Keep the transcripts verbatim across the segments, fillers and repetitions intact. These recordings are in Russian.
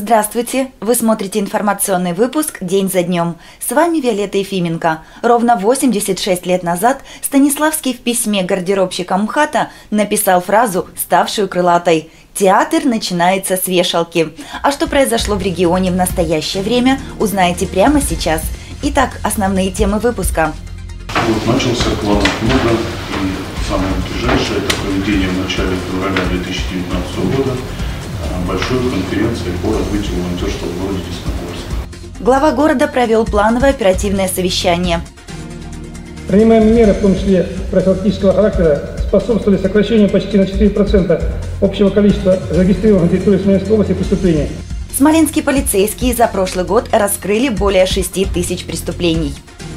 Здравствуйте! Вы смотрите информационный выпуск «День за днем». С вами Виолетта Ефименко. Ровно восемьдесят шесть лет назад Станиславский в письме гардеробщикам МХАТа написал фразу, ставшую крылатой: «Театр начинается с вешалки». А что произошло в регионе в настоящее время, узнаете прямо сейчас. Итак, основные темы выпуска. Вот начался план много, и самое ближайшее – это проведение в начале февраля две тысячи девятнадцатого года большой конференции по развитию волонтерства в городе Десногорск. Глава города провел плановое оперативное совещание. Принимаемые меры, в том числе профилактического характера, способствовали сокращению почти на четыре процента общего количества зарегистрированных на территории Смоленской области преступлений. Смоленские полицейские за прошлый год раскрыли более шести тысяч преступлений.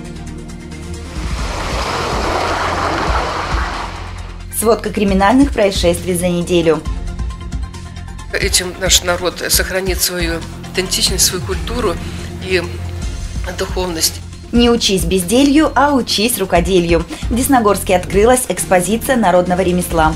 Сводка криминальных происшествий за неделю. Этим наш народ сохранит свою идентичность, свою культуру и духовность. Не учись безделью, а учись рукоделию. В Десногорске открылась экспозиция народного ремесла.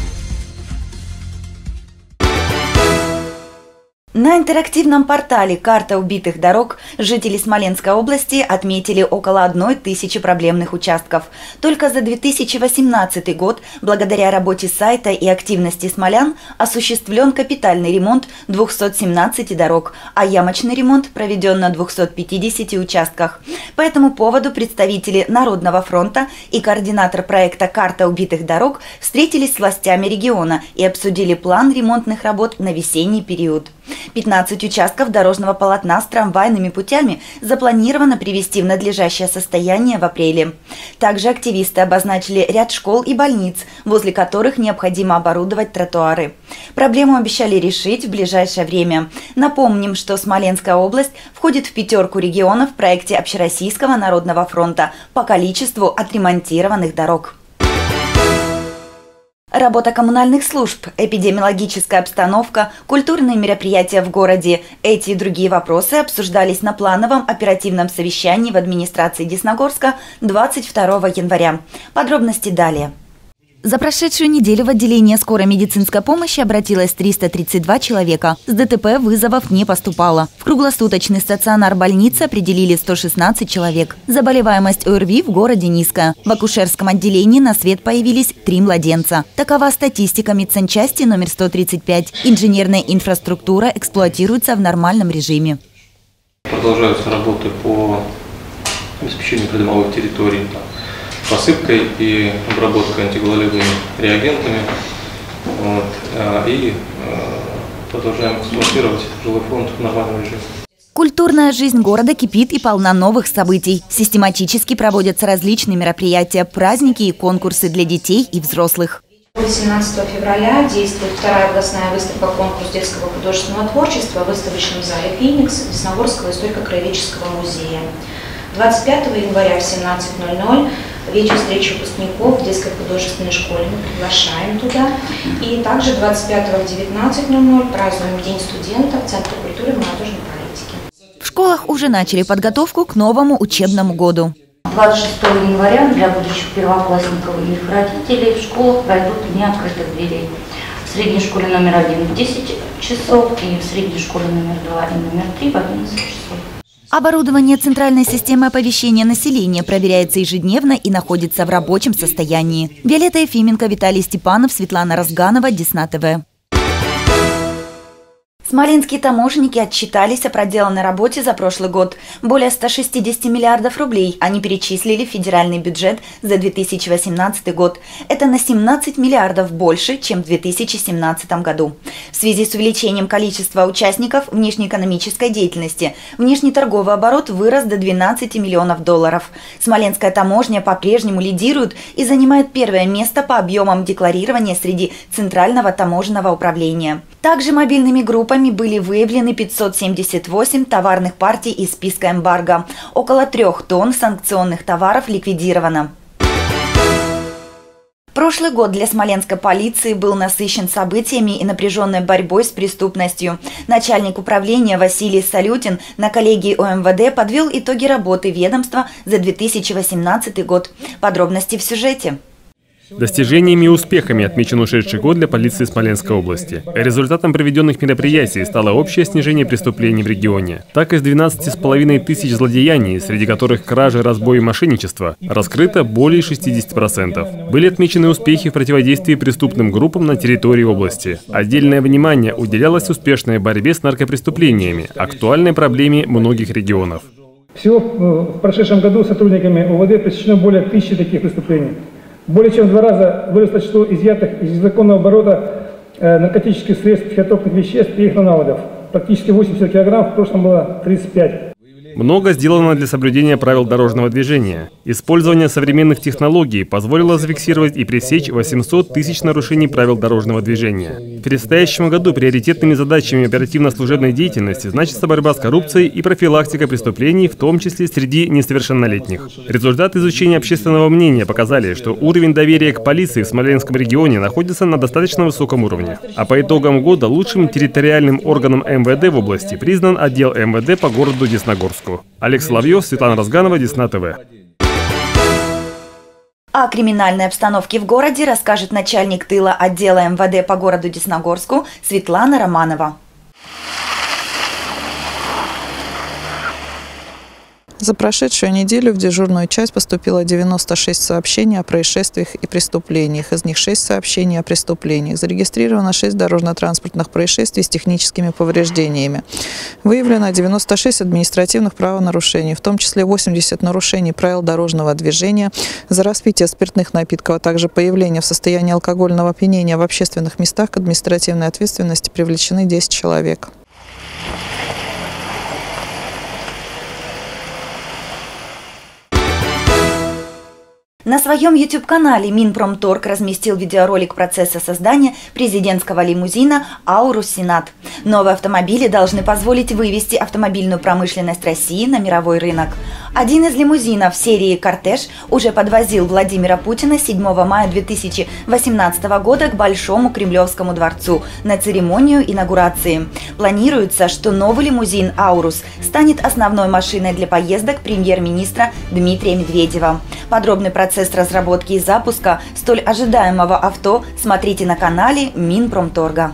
На интерактивном портале «Карта убитых дорог» жители Смоленской области отметили около одной тысячи проблемных участков. Только за две тысячи восемнадцатый год, благодаря работе сайта и активности смолян, осуществлен капитальный ремонт двухсот семнадцати дорог, а ямочный ремонт проведен на двухстах пятидесяти участках. По этому поводу представители Народного фронта и координатор проекта «Карта убитых дорог» встретились с властями региона и обсудили план ремонтных работ на весенний период. пятнадцать участков дорожного полотна с трамвайными путями запланировано привести в надлежащее состояние в апреле. Также активисты обозначили ряд школ и больниц, возле которых необходимо оборудовать тротуары. Проблему обещали решить в ближайшее время. Напомним, что Смоленская область входит в пятерку регионов в проекте Общероссийского народного фронта по количеству отремонтированных дорог. Работа коммунальных служб, эпидемиологическая обстановка, культурные мероприятия в городе. Эти и другие вопросы обсуждались на плановом оперативном совещании в администрации Десногорска двадцать второго января. Подробности далее. За прошедшую неделю в отделение скорой медицинской помощи обратилось триста тридцать два человека. С ДТП вызовов не поступало. В круглосуточный стационар больницы определили сто шестнадцать человек. Заболеваемость ОРВИ в городе низкая. В акушерском отделении на свет появились три младенца. Такова статистика медсанчасти номер сто тридцать пять. Инженерная инфраструктура эксплуатируется в нормальном режиме. Продолжаются работы по обеспечению придомовых территорий посыпкой и обработкой антигололедными реагентами. Вот, и продолжаем эксплуатировать жилой фонд в нормальном режиме. Культурная жизнь города кипит и полна новых событий. Систематически проводятся различные мероприятия, праздники и конкурсы для детей и взрослых. восемнадцатого февраля действует вторая областная выставка-конкурс детского художественного творчества в выставочном зале «Феникс» Десногорского историко-краеведческого музея. двадцать пятого января в семнадцать ноль ноль вечер встречи выпускников в детской художественной школе. Мы приглашаем туда. И также двадцать пятого в девятнадцать ноль ноль празднуем День студента в Центре культуры и молодежной политики. В школах уже начали подготовку к новому учебному году. двадцать шестого января для будущих первоклассников и их родителей в школах пройдут дни открытых дверей. В средней школе номер один в десять часов и в средней школе номер два и номер три в одиннадцать часов. Оборудование центральной системы оповещения населения проверяется ежедневно и находится в рабочем состоянии. Виолетта Ефименко, Виталий Степанов, Светлана Разганова, Десна ТВ. Смоленские таможенники отчитались о проделанной работе за прошлый год. Более ста шестидесяти миллиардов рублей они перечислили в федеральный бюджет за две тысячи восемнадцатый год. Это на семнадцать миллиардов больше, чем в две тысячи семнадцатом году. В связи с увеличением количества участников внешнеэкономической деятельности внешний торговый оборот вырос до двенадцати миллионов долларов. Смоленская таможня по-прежнему лидирует и занимает первое место по объемам декларирования среди Центрального таможенного управления. Также мобильными группами были выявлены пятьсот семьдесят восемь товарных партий из списка эмбарго. Около трех тонн санкционных товаров ликвидировано. Прошлый год для смоленской полиции был насыщен событиями и напряженной борьбой с преступностью. Начальник управления Василий Салютин на коллегии ОМВД подвел итоги работы ведомства за две тысячи восемнадцатый год. Подробности в сюжете. Достижениями и успехами отмечен ушедший год для полиции Смоленской области. Результатом проведенных мероприятий стало общее снижение преступлений в регионе. Так, из двенадцати с половиной тысяч злодеяний, среди которых кражи, разбой и мошенничество, раскрыто более шестидесяти процентов. Были отмечены успехи в противодействии преступным группам на территории области. Отдельное внимание уделялось успешной борьбе с наркопреступлениями, актуальной проблеме многих регионов. Всего в прошедшем году сотрудниками ОВД пресечено более тысячи таких преступлений. Более чем в два раза выросло число изъятых из незаконного оборота э, наркотических средств, психотропных веществ и их аналогов. Практически восемьдесят килограмм, в прошлом было тридцать пять. Много сделано для соблюдения правил дорожного движения. Использование современных технологий позволило зафиксировать и пресечь восемьсот тысяч нарушений правил дорожного движения. В предстоящем году приоритетными задачами оперативно-служебной деятельности значится борьба с коррупцией и профилактика преступлений, в том числе среди несовершеннолетних. Результаты изучения общественного мнения показали, что уровень доверия к полиции в Смоленском регионе находится на достаточно высоком уровне. А по итогам года лучшим территориальным органом эм вэ дэ в области признан отдел эм вэ дэ по городу Десногорску. Олег Соловьев, Светлана Разганова, Десна ТВ. О криминальной обстановке в городе расскажет начальник тыла отдела эм вэ дэ по городу Десногорску Светлана Романова. За прошедшую неделю в дежурную часть поступило девяносто шесть сообщений о происшествиях и преступлениях. Из них шесть сообщений о преступлениях. Зарегистрировано шесть дорожно-транспортных происшествий с техническими повреждениями. Выявлено девяносто шесть административных правонарушений, в том числе восемьдесят нарушений правил дорожного движения за распитие спиртных напитков, а также появление в состоянии алкогольного опьянения в общественных местах. К административной ответственности привлечены десять человек. На своем YouTube-канале Минпромторг разместил видеоролик процесса создания президентского лимузина «Аурус Сенат». Новые автомобили должны позволить вывести автомобильную промышленность России на мировой рынок. Один из лимузинов серии «Кортеж» уже подвозил Владимира Путина седьмого мая две тысячи восемнадцатого года к Большому Кремлевскому дворцу на церемонию инаугурации. Планируется, что новый лимузин «Аурус» станет основной машиной для поездок премьер-министра Дмитрия Медведева. Подробный процесс разработки и запуска столь ожидаемого авто смотрите на канале Минпромторга.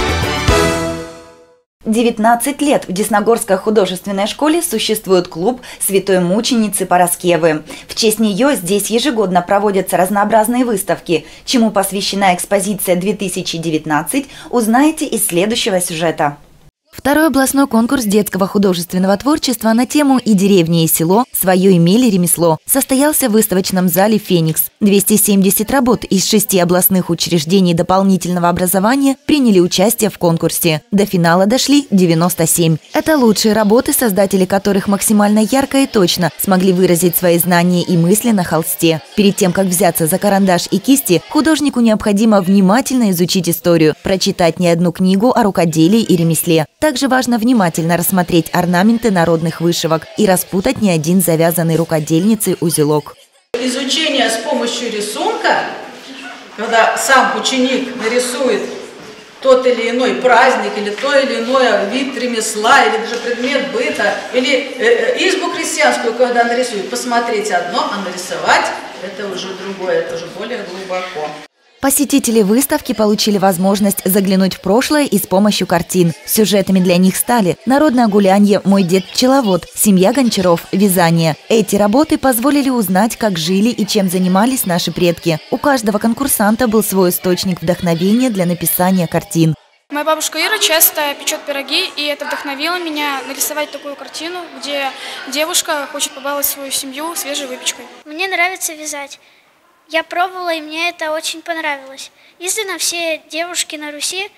девятнадцать лет в Десногорской художественной школе существует клуб Святой Мученицы Параскевы. В честь нее здесь ежегодно проводятся разнообразные выставки. Чему посвящена экспозиция две тысячи девятнадцать, узнаете из следующего сюжета. Второй областной конкурс детского художественного творчества на тему «И деревня, и село. Свое имели ремесло» состоялся в выставочном зале «Феникс». двести семьдесят работ из шести областных учреждений дополнительного образования приняли участие в конкурсе. До финала дошли девяносто семь. Это лучшие работы, создатели которых максимально ярко и точно смогли выразить свои знания и мысли на холсте. Перед тем, как взяться за карандаш и кисти, художнику необходимо внимательно изучить историю, прочитать не одну книгу о рукоделии и ремесле. Также важно внимательно рассмотреть орнаменты народных вышивок и распутать не один завязанный рукодельницей узелок. Изучение с помощью рисунка, когда сам ученик нарисует тот или иной праздник, или то или иное вид ремесла, или даже предмет быта, или э, избу крестьянскую, когда нарисует, посмотреть одно, а нарисовать это уже другое, это уже более глубоко. Посетители выставки получили возможность заглянуть в прошлое и с помощью картин. Сюжетами для них стали «Народное гулянье», «Мой дед пчеловод», «Семья Гончаров», «Вязание». Эти работы позволили узнать, как жили и чем занимались наши предки. У каждого конкурсанта был свой источник вдохновения для написания картин. Моя бабушка Ира часто печет пироги, и это вдохновило меня нарисовать такую картину, где девушка хочет побаловать свою семью свежей выпечкой. Мне нравится вязать. Я пробовала, и мне это очень понравилось. Истинно, все девушки на Руси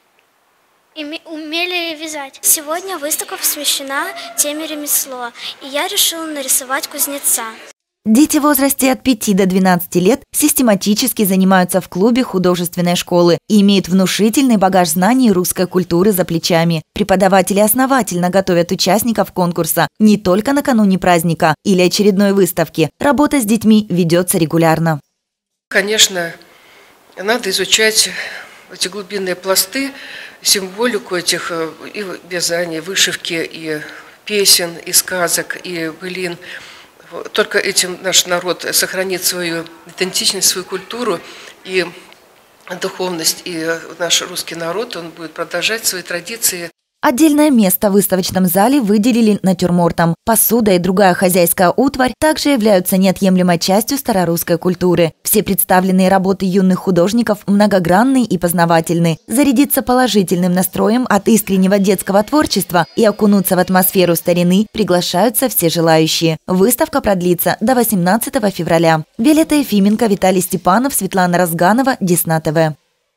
умели вязать. Сегодня выставка посвящена теме ремесло, и я решила нарисовать кузнеца. Дети в возрасте от пяти до двенадцати лет систематически занимаются в клубе художественной школы и имеют внушительный багаж знаний русской культуры за плечами. Преподаватели основательно готовят участников конкурса не только накануне праздника или очередной выставки. Работа с детьми ведется регулярно. Конечно, надо изучать эти глубинные пласты, символику этих и вязания, вышивки, и песен, и сказок, и былин. только этим наш народ сохранит свою идентичность, свою культуру и духовность. И наш русский народ, он будет продолжать свои традиции. Отдельное место в выставочном зале выделили натюрмортам. Посуда и другая хозяйская утварь также являются неотъемлемой частью старорусской культуры. Все представленные работы юных художников многогранны и познавательны. Зарядиться положительным настроем от искреннего детского творчества и окунуться в атмосферу старины приглашаются все желающие. Выставка продлится до восемнадцатого февраля. Виолетта Ефименко, Виталий Степанов, Светлана Разганова, Десна ТВ.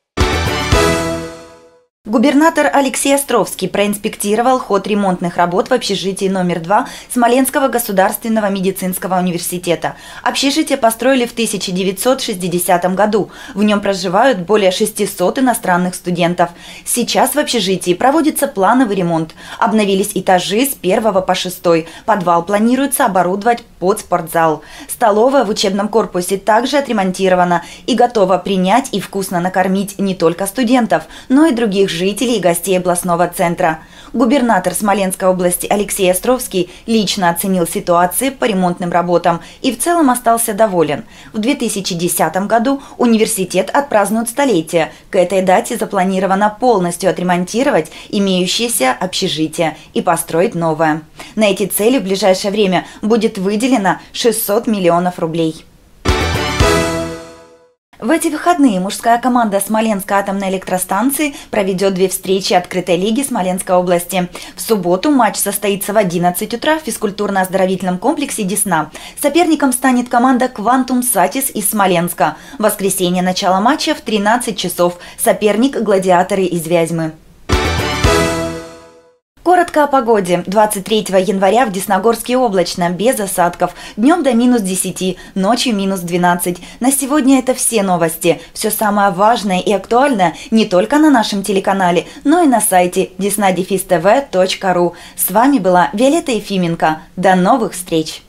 Губернатор Алексей Островский проинспектировал ход ремонтных работ в общежитии номер два Смоленского государственного медицинского университета. Общежитие построили в тысяча девятьсот шестидесятом году. В нем проживают более шестисот иностранных студентов. Сейчас в общежитии проводится плановый ремонт. Обновились этажи с первого по шестой. Подвал планируется оборудовать под спортзал. Столовая в учебном корпусе также отремонтирована и готова принять и вкусно накормить не только студентов, но и других жителей и гостей областного центра. Губернатор Смоленской области Алексей Островский лично оценил ситуацию по ремонтным работам и в целом остался доволен. В две тысячи десятом году университет отпразднует столетие. К этой дате запланировано полностью отремонтировать имеющееся общежитие и построить новое. На эти цели в ближайшее время будет выделено шестьсот миллионов рублей. В эти выходные мужская команда Смоленской атомной электростанции проведет две встречи открытой лиги Смоленской области. В субботу матч состоится в одиннадцать утра в физкультурно-оздоровительном комплексе «Десна». Соперником станет команда «Квантум Сатис» из Смоленска. В воскресенье начало матча в тринадцать часов. Соперник – «Гладиаторы» из Вязьмы. Коротко о погоде. двадцать третьего января в Десногорске облачно, без осадков. Днем до минус десяти, ночью минус двенадцать. На сегодня это все новости. Все самое важное и актуальное не только на нашем телеканале, но и на сайте десна дефис тэ вэ точка ру. С вами была Виолетта Ефименко. До новых встреч!